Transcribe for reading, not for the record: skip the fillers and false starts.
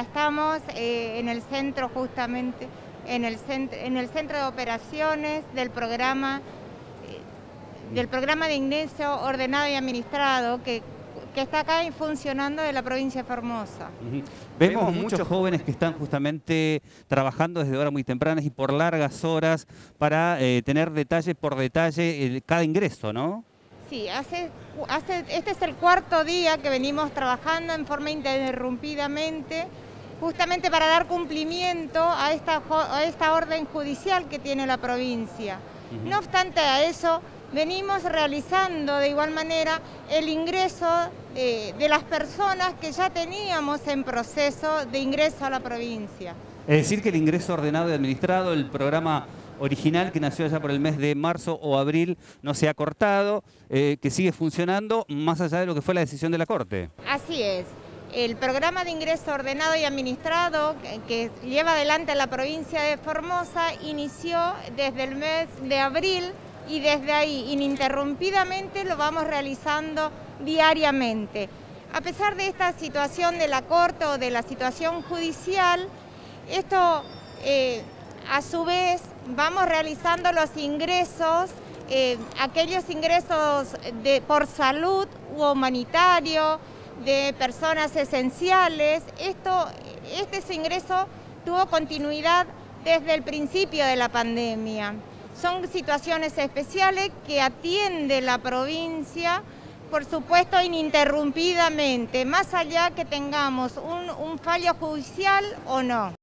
Estamos en el centro justamente, en el centro de operaciones del programa de ingreso ordenado y administrado que está acá y funcionando de la provincia de Formosa. Vemos muchos jóvenes que están justamente trabajando desde horas muy tempranas y por largas horas para tener detalle por detalle cada ingreso, ¿no? Sí, este es el cuarto día que venimos trabajando en forma ininterrumpidamente, justamente para dar cumplimiento a esta orden judicial que tiene la provincia. No obstante a eso, venimos realizando de igual manera el ingreso de las personas que ya teníamos en proceso de ingreso a la provincia. Es decir, que el ingreso ordenado y administrado, el programa original que nació allá por el mes de marzo o abril, no se ha cortado, que sigue funcionando más allá de lo que fue la decisión de la Corte. Así es. El programa de ingreso ordenado y administrado que lleva adelante la provincia de Formosa inició desde el mes de abril y desde ahí ininterrumpidamente lo vamos realizando diariamente. A pesar de esta situación de la Corte o de la situación judicial, esto a su vez vamos realizando los ingresos, aquellos ingresos por salud u humanitario, de personas esenciales. Este ingreso tuvo continuidad desde el principio de la pandemia. Son situaciones especiales que atiende la provincia, por supuesto, ininterrumpidamente, más allá que tengamos un fallo judicial o no.